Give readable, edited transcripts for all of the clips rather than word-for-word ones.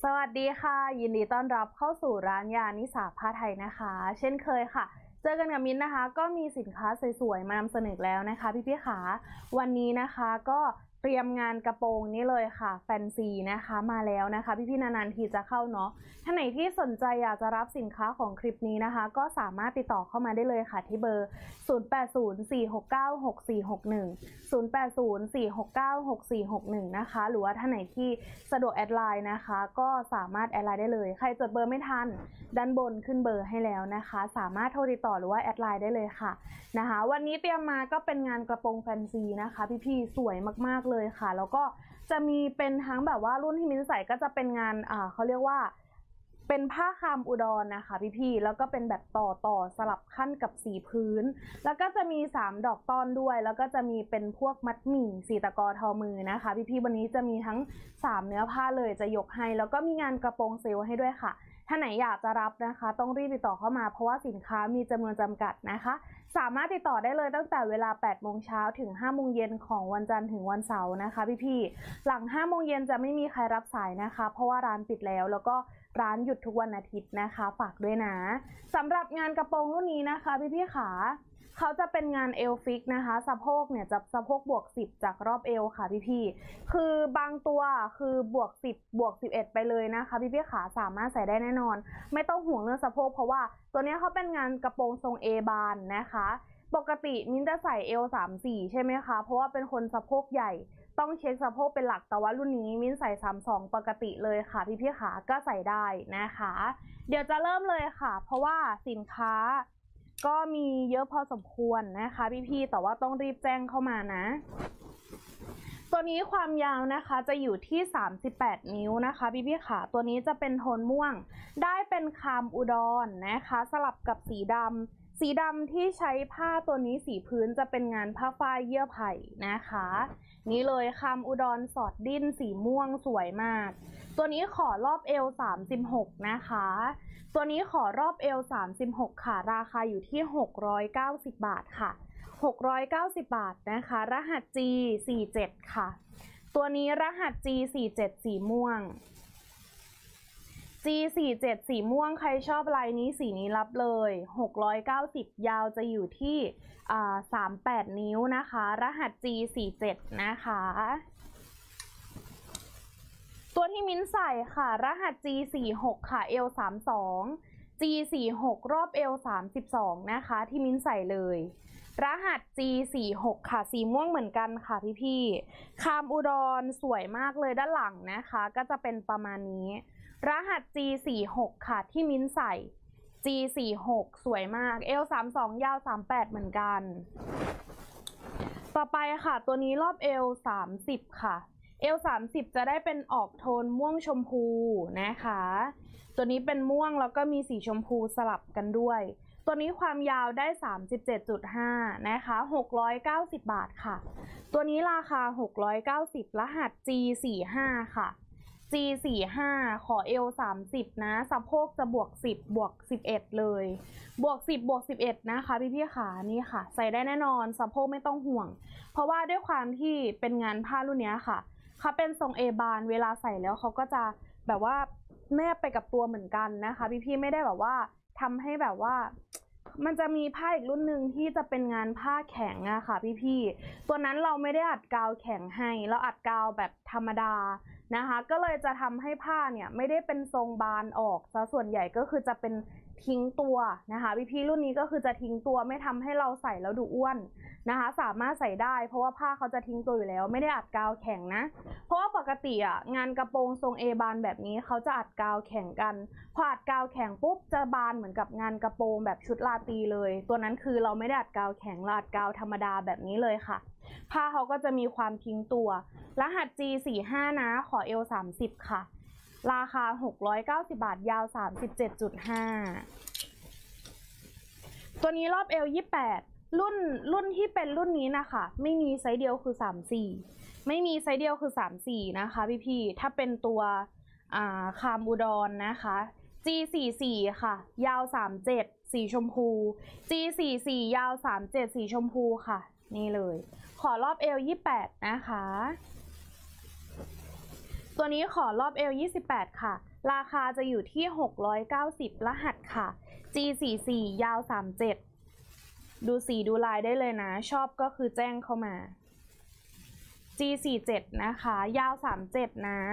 สวัสดีค่ะยินดีต้อนรับเข้าสู่ร้านยานิสาผ้าไทยนะคะเช่นเคยค่ะเจอกันกับมิ้นนะคะก็มีสินค้าสวยๆมานำเสนอแล้วนะคะพี่ๆค่ะวันนี้นะคะก็เตรียมงานกระโปรงนี้เลยค่ะแฟนซีนะคะมาแล้วนะคะพี่ๆนานๆทีจะเข้าเนาะถ้าไหนที่สนใจอยากจะรับสินค้าของคลิปนี้นะคะก็สามารถติดต่อเข้ามาได้เลยค่ะที่เบอร์0804696461นะคะหรือว่าถ้าไหนที่สะดวกแอดไลน์นะคะก็สามารถแอดไลน์ได้เลยใครจดเบอร์ไม่ทันด้านบนขึ้นเบอร์ให้แล้วนะคะสามารถโทรติดต่อหรือว่าแอดไลน์ได้เลยค่ะนะคะวันนี้เตรียมมาก็เป็นงานกระโปรงแฟนซีนะคะพี่ๆสวยมากๆเลยค่ะแล้วก็จะมีเป็นทั้งแบบว่ารุ่นที่มิ้นใส่ก็จะเป็นงานเขาเรียกว่าเป็นผ้าคามอุดรนะคะพี่ๆแล้วก็เป็นแบบต่อสลับขั้นกับสีพื้นแล้วก็จะมี3ดอกต้นด้วยแล้วก็จะมีเป็นพวกมัดหมี่สีตะกอทอมือนะคะพี่ๆวันนี้จะมีทั้ง3เนื้อผ้าเลยจะยกให้แล้วก็มีงานกระโปรงเซลล์ให้ด้วยค่ะถ้าไหนอยากจะรับนะคะต้องรีบติดต่อเข้ามาเพราะว่าสินค้ามีจำนวนจำกัดนะคะสามารถติดต่อได้เลยตั้งแต่เวลา8 โมงเช้าถึง5 โมงเย็นของวันจันทร์ถึงวันเสาร์นะคะพี่ๆหลัง5 โมงเย็นจะไม่มีใครรับสายนะคะเพราะว่าร้านปิดแล้วก็ร้านหยุดทุกวันอาทิตย์นะคะฝากด้วยนะสำหรับงานกระโปรงรุ่นนี้นะคะพี่ๆขาเขาจะเป็นงานเอวฟิกนะคะสะโพกเนี่ยจะสะโพกบวก10จากรอบเอวค่ะพี่ๆคือบางตัวคือบวก10บวก11ไปเลยนะคะพี่ๆขาสามารถใส่ได้แน่นอนไม่ต้องห่วงเรื่องสะโพกเพราะว่าตัวนี้เขาเป็นงานกระโปรงทรง A บานนะคะปกติมิ้นจะใส่เอว34ใช่ไหมคะเพราะว่าเป็นคนสะโพกใหญ่ต้องเช็คสะโพกเป็นหลักแต่ว่ารุ่นนี้มิ้นใส่32ปกติเลยค่ะพี่ๆขาก็ใส่ได้นะคะเดี๋ยวจะเริ่มเลยค่ะเพราะว่าสินค้าก็มีเยอะพอสมควรนะคะพี่ๆแต่ว่าต้องรีบแจ้งเข้ามานะตัวนี้ความยาวนะคะจะอยู่ที่38 นิ้วนะคะพี่ๆค่ะตัวนี้จะเป็นโทนม่วงได้เป็นคามอุดรนะคะสลับกับสีดำที่ใช้ผ้าตัวนี้สีพื้นจะเป็นงานผ้าฝ้ายเยื่อไผ่นะคะนี่เลยคามอุดรสอดดิ้นสีม่วงสวยมากตัวนี้ขอรอบเอว36นะคะตัวนี้ขอรอบเอว36ค่ะราคาอยู่ที่690 บาทค่ะ690 บาทนะคะรหัส G47 ค่ะตัวนี้รหัส G47 สีม่วง G47 สีม่วงใครชอบลายนี้สีนี้รับเลย690ยาวจะอยู่ที่38 นิ้วนะคะรหัส G47 นะคะตัวที่มิ้นใส่ค่ะรหัส G46 ค่ะเอว32 G46 รอบเอว32นะคะที่มิ้นใส่เลยรหัส G46 ค่ะสีม่วงเหมือนกันค่ะพี่ๆคามอุดรสวยมากเลยด้านหลังนะคะก็จะเป็นประมาณนี้รหัส G46 ค่ะที่มิ้นใส่ G46 สวยมากเอว32ยาว38เหมือนกันต่อไปค่ะตัวนี้รอบเอว30ค่ะเอล30จะได้เป็นออกโทนม่วงชมพูนะคะตัวนี้เป็นม่วงแล้วก็มีสีชมพูสลับกันด้วยตัวนี้ความยาวได้ 37.5 นะคะ690 บาทค่ะตัวนี้ราคา690รหัส G45 ค่ะ G45 ขอเอล30นะสะโพกจะบวก10บวก11เลยบวก10บวก11นะคะพี่ๆขานี่ค่ะใส่ได้แน่นอนสะโพกไม่ต้องห่วงเพราะว่าด้วยความที่เป็นงานผ้ารุ่นนี้ค่ะเขาเป็นทรง A บานเวลาใส่แล้วเขาก็จะแบบว่าแนบไปกับตัวเหมือนกันนะคะพี่ๆไม่ได้แบบว่าทำให้แบบว่ามันจะมีผ้าอีกรุ่นหนึ่งที่จะเป็นงานผ้าแข็งอะค่ะพี่ๆตัวนั้นเราไม่ได้อัดกาวแข็งให้เราอัดกาวแบบธรรมดานะคะก็เลยจะทำให้ผ้าเนี่ยไม่ได้เป็นทรงบานออกซะส่วนใหญ่ก็คือจะเป็นทิ้งตัวนะคะพี่ๆรุ่นนี้ก็คือจะทิ้งตัวไม่ทำให้เราใส่แล้วดูอ้วนนะคะสามารถใส่ได้เพราะว่าผ้าเขาจะทิ้งตัวอยู่แล้วไม่ได้อัดกาวแข็งนะเพราะว่าปกติอ่ะงานกระโปรงทรง A บานแบบนี้เขาจะอัดกาวแข็งกันพออัดกาวแข็งปุ๊บจะบานเหมือนกับงานกระโปรงแบบชุดราตรีเลยตัวนั้นคือเราไม่ได้อัดกาวแข็งเราอัดกาวธรรมดาแบบนี้เลยค่ะผ้าเขาก็จะมีความทิ้งตัวรหัส G45 นะขอเอล30ค่ะราคา690 บาทยาว 37.5 ตัวนี้รอบเอว28รุ่นที่เป็นรุ่นนี้นะคะไม่มีไซส์เดียวคือ34ไม่มีไซส์เดียวคือ34นะคะพี่ๆถ้าเป็นตัวคามอุดรนะคะ G44 ค่ะยาว37สีชมพู G44 ยาว37สีชมพูค่ะนี่เลยขอรอบเอว28นะคะตัวนี้ขอรอบเอว28ค่ะราคาจะอยู่ที่690รหัสค่ะ G44 ยาว37ดูสีดูลายได้เลยนะชอบก็คือแจ้งเข้ามา G47 นะคะยาว37นะ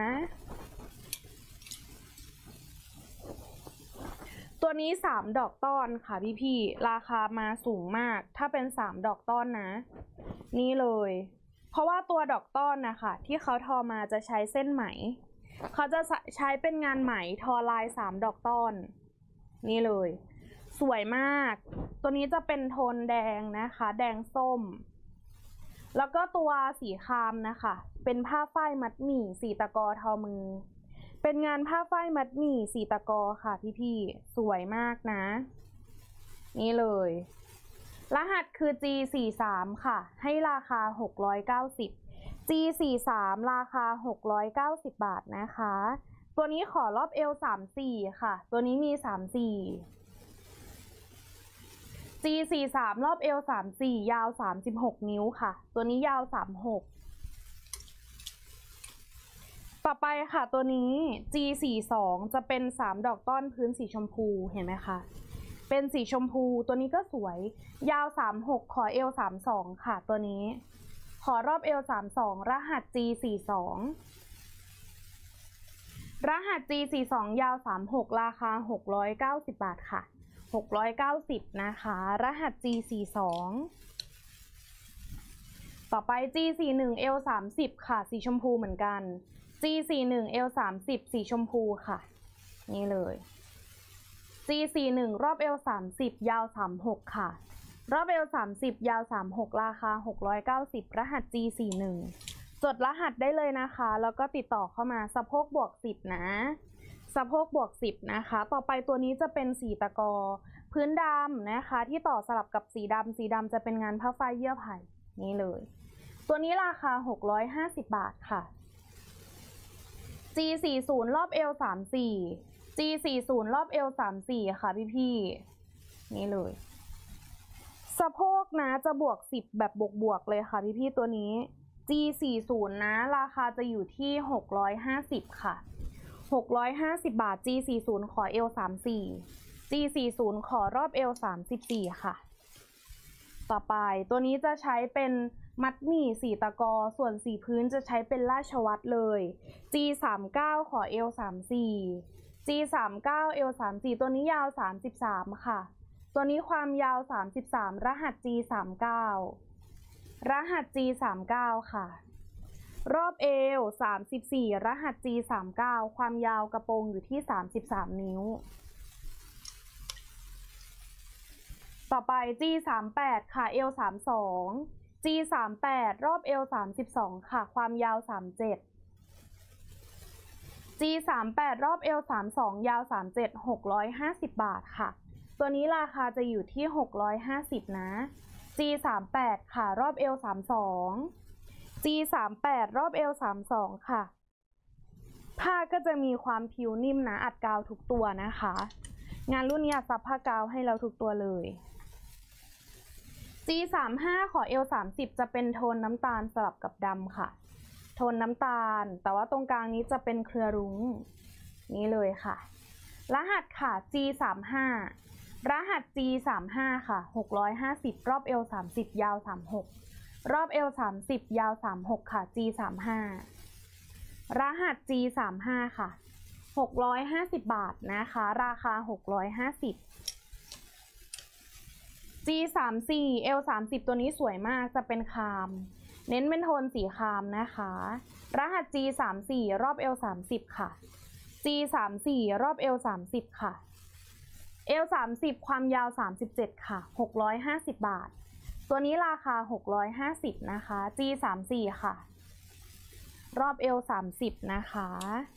ตัวนี้3ดอกต้อนค่ะพี่ราคามาสูงมากถ้าเป็น3ดอกต้อนนะนี่เลยเพราะว่าตัวดอกต้อนนะคะที่เขาทอมาจะใช้เส้นไหมเขาจะใช้เป็นงานไหมทอลาย3ดอกต้อนนี่เลยสวยมากตัวนี้จะเป็นโทนแดงนะคะแดงส้มแล้วก็ตัวสีครามนะคะเป็นผ้าฝ้ายมัดหมี่สีตะกอทอมือเป็นงานผ้าฝ้ายมัดหมี่สีตะกอค่ะพี่ๆสวยมากนะนี่เลยรหัสคือ G43 ค่ะให้ราคา690 G43 ราคา690บาทนะคะตัวนี้ขอรอบเอว34ค่ะตัวนี้มี34 G43 รอบเอว34ยาว36นิ้วค่ะตัวนี้ยาว36ต่อไปค่ะตัวนี้ G42 จะเป็น3ดอกต้อนพื้นสีชมพูเห็นไหมคะเป็นสีชมพูตัวนี้ก็สวยยาว36ขอเอว32ค่ะตัวนี้ขอรอบเอว32รหัส G42 รหัส G42 ยาว36ราคา690บาทค่ะ690นะคะรหัส G42 ต่อไป G41 เอว30ค่ะสีชมพูเหมือนกัน G41 เอล30สีชมพูค่ะนี่เลย G41 รอบเอล30ยาว36ค่ะรอบเอล30ยาว36ราคา690รหัส G41 จดรหัสได้เลยนะคะแล้วก็ติดต่อเข้ามาสะโพกบวก10นะสะโพกบวก10นะคะต่อไปตัวนี้จะเป็นสีตะกอพื้นดำนะคะที่ต่อสลับกับสีดำจะเป็นงานผ้าฝ้ายเยื่อไผ่นี่เลยตัวนี้ราคา650บาทค่ะG40 รอบเอว34 G40 รอบเอว34ค่ะพี่ๆนี่เลยสะโพกนะจะบวก10แบบบวกเลยค่ะพี่ๆตัวนี้ G40 นะราคาจะอยู่ที่650ค่ะ650บาท G40 ขอเอว34 G40 ขอรอบเอว34ค่ะต่อไปตัวนี้จะใช้เป็นมัดหมี่สีตะกอส่วนสีพื้นจะใช้เป็นราชวัตรเลย G39 ขอเอว34 G39 เอว34ตัวนี้ยาว33ค่ะตัวนี้ความยาว33รหัส G39 รหัส G39 ค่ะรอบเอว34รหัส G39 ความยาวกระโปรงอยู่ที่33นิ้วต่อไป G38 ค่ะเอว32 G38 รอบเอว32ค่ะความยาว37 G38 รอบเอว32ยาว37 650บาทค่ะตัวนี้ราคาจะอยู่ที่650นะ G38 ค่ะรอบเอว32 G38 รอบเอว32ค่ะผ้าก็จะมีความผิวนิ่มนะอัดกาวทุกตัวนะคะงานรุ่นนี้ซับผ้ากาวให้เราทุกตัวเลย G35 ขอเอล30จะเป็นโทนน้ำตาลสลับกับดำค่ะโทนน้ำตาลแต่ว่าตรงกลางนี้จะเป็นเครือรุ้งนี้เลยค่ะรหัสค่ะ G35 รหัส G35 ค่ะ650รอบเอล30ยาว36รอบเอล30ยาว36ค่ะ G35 รหัส G35 ค่ะ650บาทนะคะราคา650 G34 L 30ตัวนี้สวยมากจะเป็นคามเน้นเป็นโทนสีคามนะคะรหัส G34 รอบ L 30ค่ะ G34 รอบ L 30ค่ะ L 30ความยาว37ค่ะ650บาทตัวนี้ราคา650นะคะ G34 ค่ะรอบ L 30นะคะ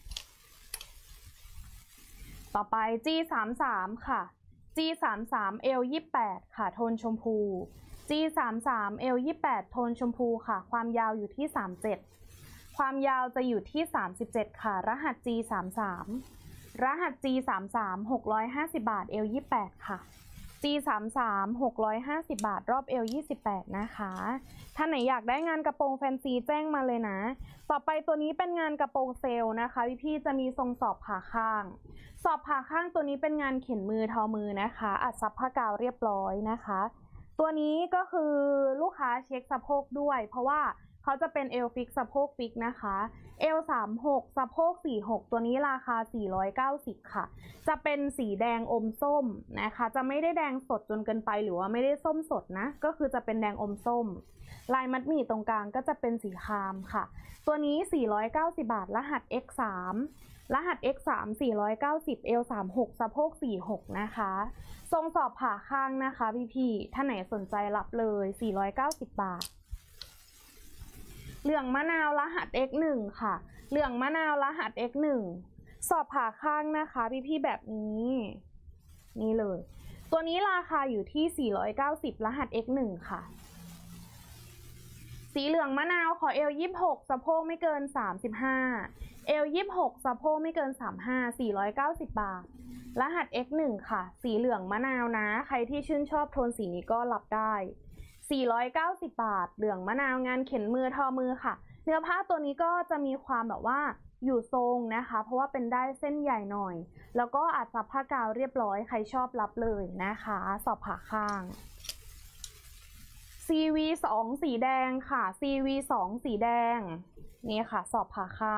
ต่อไป G33 ค่ะ G33 L 28ค่ะโทนชมพู G33 L 28โทนชมพูค่ะความยาวอยู่ที่37ความยาวจะอยู่ที่37ค่ะรหัส G33 รหัส G33 650บาท L 28ค่ะ G33 650 บาทรอบเอว28นะคะถ้าไหนอยากได้งานกระโปรงแฟนซีแจ้งมาเลยนะต่อไปตัวนี้เป็นงานกระโปรงเซลล์นะคะพี่จะมีทรงสอบผ่าข้างสอบผ่าข้างตัวนี้เป็นงานเข็นมือทอมือนะคะอัดซับผ้ากาวเรียบร้อยนะคะตัวนี้ก็คือลูกค้าเช็คสะโพกด้วยเพราะว่าเขาจะเป็นเอลฟิกสะโพกฟิกนะคะเอล36สะโพก46ตัวนี้ราคา490ค่ะจะเป็นสีแดงอมส้มนะคะจะไม่ได้แดงสดจนเกินไปหรือว่าไม่ได้ส้มสดนะก็คือจะเป็นแดงอมส้มลายมัดหมี่ตรงกลางก็จะเป็นสีครามค่ะตัวนี้490บาทรหัส X3 รหัส X3 490 L36 สะโพก46นะคะทรงสอบผ่าข้างนะคะพี่ๆถ้าไหนสนใจรับเลย490บาทเหลืองมะนาวรหัส X1 ค่ะเหลืองมะนาวรหัส X1 สอบผ่าข้างนะคะพี่ๆแบบนี้นี่เลยตัวนี้ราคาอยู่ที่490รหัส X1 ค่ะสีเหลืองมะนาวขอเอล26สะโพกไม่เกิน35เอล26สะโพกไม่เกิน35 490บาทรหัส X1 ค่ะสีเหลืองมะนาวนะใครที่ชื่นชอบโทนสีนี้ก็รับได้490บาทเหลืองมะนาวงานเข็นมือทอมือค่ะเนื้อผ้าตัวนี้ก็จะมีความแบบว่าอยู่ทรงนะคะเพราะว่าเป็นได้เส้นใหญ่หน่อยแล้วก็อัดซับผ้ากาวเรียบร้อยใครชอบรับเลยนะคะสอบผ่าข้าง CV2 สีแดงค่ะ CV2 สีแดงนี่ค่ะสอบผ่าข้าง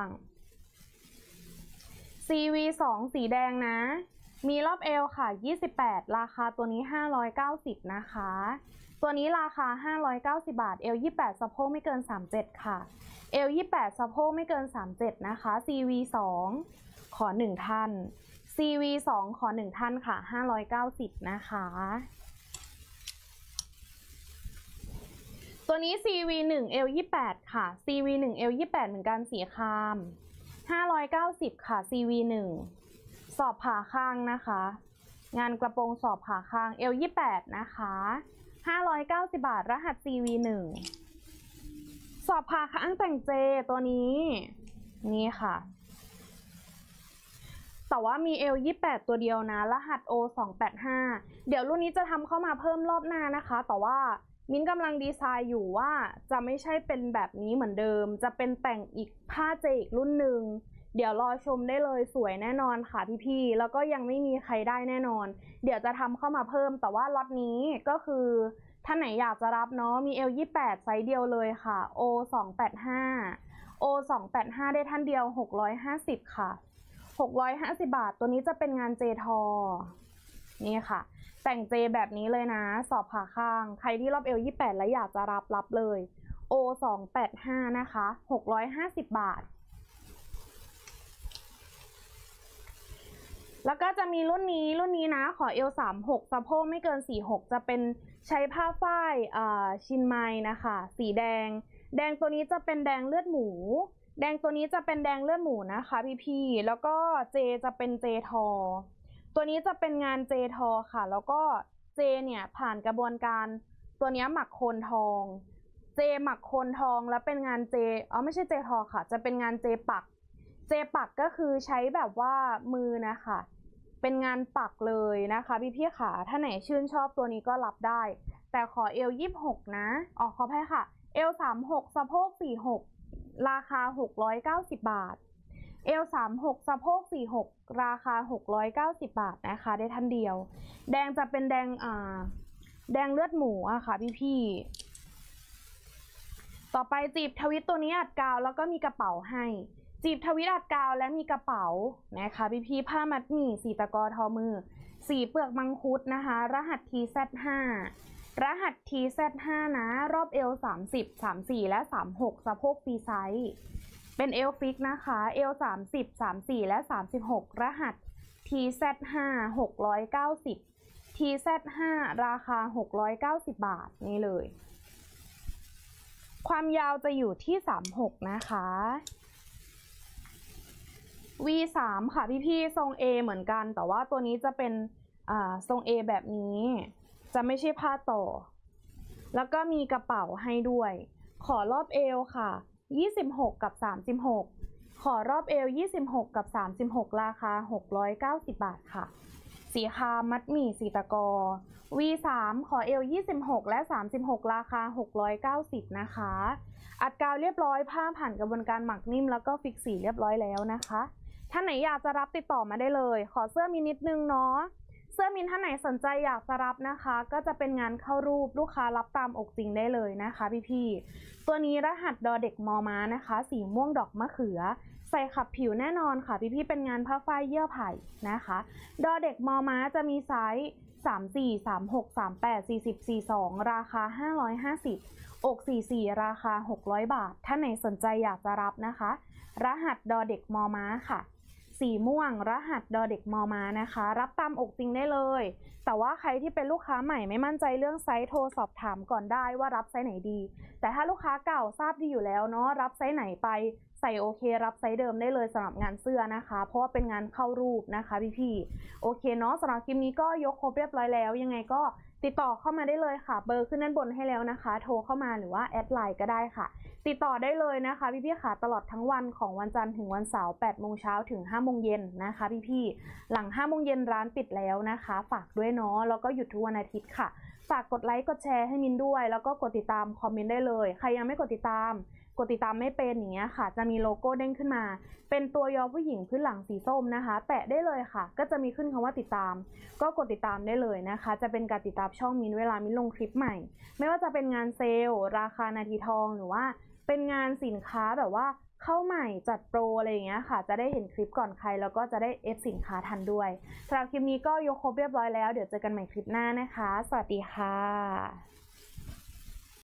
CV2 สีแดงนะมีรอบเอวค่ะ28ราคาตัวนี้590นะคะตัวนี้ราคา590บาทเอว28สะโพกไม่เกิน37ค่ะเอว28สะโพกไม่เกิน37นะคะ CV2 ขอ1ท่าน CV2 ขอ1ท่านค่ะ590นะคะตัวนี้ CV1 L 28ค่ะ CV1 L 28เหมือนกันสีคราม590ค่ะ CV1 สอบผ่าข้างนะคะงานกระโปรงสอบผ่าข้าง L 28นะคะ590บาทรหัส CV1 สอบผ่าข้างแต่งเจตัวนี้นี่ค่ะแต่ว่ามี L 28ตัวเดียวนะรหัส O 285เดี๋ยวรุ่นนี้จะทำเข้ามาเพิ่มรอบหน้านะคะแต่ว่ามิ้นกำลังดีไซน์อยู่ว่าจะไม่ใช่เป็นแบบนี้เหมือนเดิมจะเป็นแต่งอีกผ้าเจอีกรุ่นหนึ่งเดี๋ยวรอชมได้เลยสวยแน่นอนค่ะพี่ๆแล้วก็ยังไม่มีใครได้แน่นอนเดี๋ยวจะทำเข้ามาเพิ่มแต่ว่าล็อตนี้ก็คือถ้าไหนอยากจะรับเนาะมี L 28ไซส์เดียวเลยค่ะ O 285 O 285ได้ท่านเดียว650ค่ะ650บาทตัวนี้จะเป็นงานเจทอนี่ค่ะแต่งเจแบบนี้เลยนะสอบผ่าข้างใครที่รอบเอว28แล้วอยากจะรับเลย O 285นะคะ650บาทแล้วก็จะมีรุ่นนี้นะขอเอว36สะโพกไม่เกิน46จะเป็นใช้ผ้าฝ้ายชินไมนะคะสีแดงตัวนี้จะเป็นแดงเลือดหมูแดงตัวนี้จะเป็นแดงเลือดหมูนะคะพี่ๆแล้วก็เจจะเป็นเจทอตัวนี้จะเป็นงานเจทอค่ะแล้วก็เจเนี่ยผ่านกระบวนการตัวนี้หมักโคนทองเจหมักโคนทองแล้วเป็นงานเจไม่ใช่เจทอค่ะจะเป็นงานเจปักก็คือใช้แบบว่ามือนะคะเป็นงานปักเลยนะคะพี่ๆค่ะถ้าไหนชื่นชอบตัวนี้ก็รับได้แต่ขอเอล26นะขออภัยค่ะเอล36สะโพก46ราคา690บาทเอล36สะโพก46ราคา690บาทนะคะได้ท่านเดียวแดงจะเป็นแดงเลือดหมูอะค่ะพี่ต่อไปจีบทวิตตัวนี้อัดกาวแล้วก็มีกระเป๋าให้จีบทวิตอัดกาวและมีกระเป๋านะคะพี่ผ้ามัดหมี่สีตะกอทอมือสีเปลือกมังคุดนะคะรหัส TZ5 รหัส TZ5 นะรอบเอล30 34และ36สะโพกฟรีไซส์เป็นเอลฟิกนะคะเอล30 34และ36รหัส TZ5 690 TZ5 ราคา690บาทนี่เลยความยาวจะอยู่ที่36นะคะ V3 ค่ะพี่ทรง A เหมือนกันแต่ว่าตัวนี้จะเป็นทรง A แบบนี้จะไม่ใช่ผ้าต่อแล้วก็มีกระเป๋าให้ด้วยขอรอบเอวค่ะ26กับ36ขอรอบเอว26กับ36ราคา690บาทค่ะสีครามมัดหมี่สีตะกอ V3 ขอเอล26และ36ราคา690นะคะอัดกาวเรียบร้อยผ้าผ่านกระบวนการหมักนิ่มแล้วก็ฟิกสีเรียบร้อยแล้วนะคะท่านไหนอยากจะรับติดต่อมาได้เลยขอเสื้อมินนิดนึงเนาะเสื้อมินท่านไหนสนใจอยากจะรับนะคะก็จะเป็นงานเข้ารูปลูกค้ารับตามอกจริงได้เลยนะคะพี่ๆตัวนี้รหัสดอเด็กมอม้านะคะสีม่วงดอกมะเขือใส่ขับผิวแน่นอนค่ะพี่ๆเป็นงานผ้าฝ้ายเยื่อไผ่นะคะดอเด็กมอม้าจะมีไซส์34 36 38 40 42ราคา550อก44ราคา600บาทถ้าไหนสนใจอยากจะรับนะคะรหัสดอเด็กมอม้าค่ะสีม่วงรหัสดอเด็กมอม้านะคะรับตามอกจริงได้เลยแต่ว่าใครที่เป็นลูกค้าใหม่ไม่มั่นใจเรื่องไซส์โทรสอบถามก่อนได้ว่ารับไซส์ไหนดีแต่ถ้าลูกค้าเก่าทราบดีอยู่แล้วเนาะรับไซส์ไหนไปใส่โอเครับไซส์เดิมได้เลยสำหรับงานเสื้อนะคะเพราะว่าเป็นงานเข้ารูปนะคะพี่ๆโอเคเนาะสำหรับคลิปนี้ก็ยกครบเรียบร้อยแล้วยังไงก็ติดต่อเข้ามาได้เลยค่ะเบอร์ขึ้นด้านบนให้แล้วนะคะโทรเข้ามาหรือว่าแอดไลน์ก็ได้ค่ะติดต่อได้เลยนะคะพี่ๆค่ะตลอดทั้งวันของวันจันทร์ถึงวันเสาร์8โมงเช้าถึง5โมงเย็นนะคะพี่ๆหลัง5โมงเย็นร้านปิดแล้วนะคะฝากด้วยเนาะแล้วก็หยุดทุกวันอาทิตย์ค่ะฝากกดไลค์กดแชร์ให้มินด้วยแล้วก็กดติดตามคอมเมนต์ได้เลยใครยังไม่กดติดตามไม่เป็นอย่างเงี้ยค่ะจะมีโลโก้เด้งขึ้นมาเป็นตัวยอผู้หญิงพื้นหลังสีส้มนะคะแตะได้เลยค่ะก็จะมีขึ้นคำว่าติดตามก็กดติดตามได้เลยนะคะจะเป็นการติดตามช่องมินเวลามินลงคลิปใหม่ไม่ว่าจะเป็นงานเซลล์ราคานาทีทองหรือว่าเป็นงานสินค้าแบบว่าเข้าใหม่จัดโปรอะไรอย่างเงี้ยค่ะจะได้เห็นคลิปก่อนใครแล้วก็จะได้เอฟสินค้าทันด้วยสำหรับคลิปนี้ก็ยกครบเรียบร้อยแล้วเดี๋ยวเจอกันใหม่คลิปหน้านะคะสวัสดีค่ะ